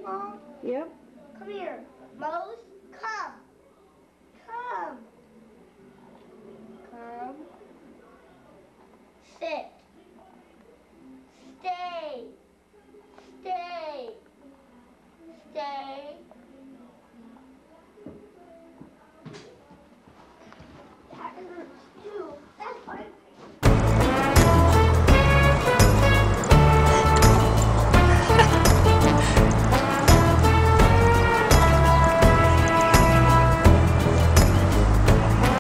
Mom? Yep. Come here. Mose, come. Come. Come. Sit.